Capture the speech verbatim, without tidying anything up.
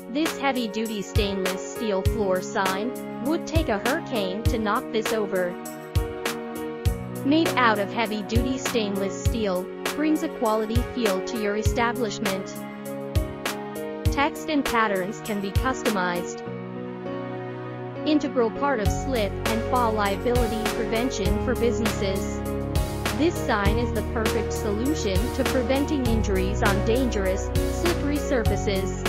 This heavy-duty stainless steel floor sign would take a hurricane to knock this over. Made out of heavy-duty stainless steel, brings a quality feel to your establishment. Text and patterns can be customized. Integral part of slip and fall liability prevention for businesses. This sign is the perfect solution to preventing injuries on dangerous, slippery surfaces.